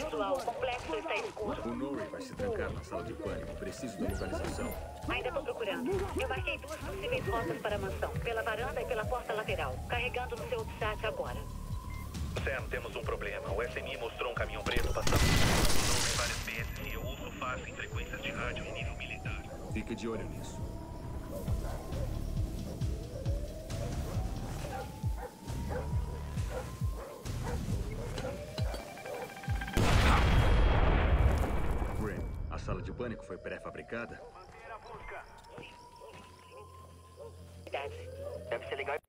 visual. O complexo está escuro. O Norrie vai se trancar na sala de pânico. Preciso da localização. Ainda estou procurando. Eu marquei 2 possíveis rotas para a mansão. Pela varanda e pela porta lateral. Carregando no seu chat agora. Sam, temos um problema. O SMI mostrou um caminhão preto passando por várias vezes e eu ouço fácil em frequências de rádio em nível militar. Fique de olho nisso. Grim, a sala de pânico foi pré-fabricada? Deve ser legal.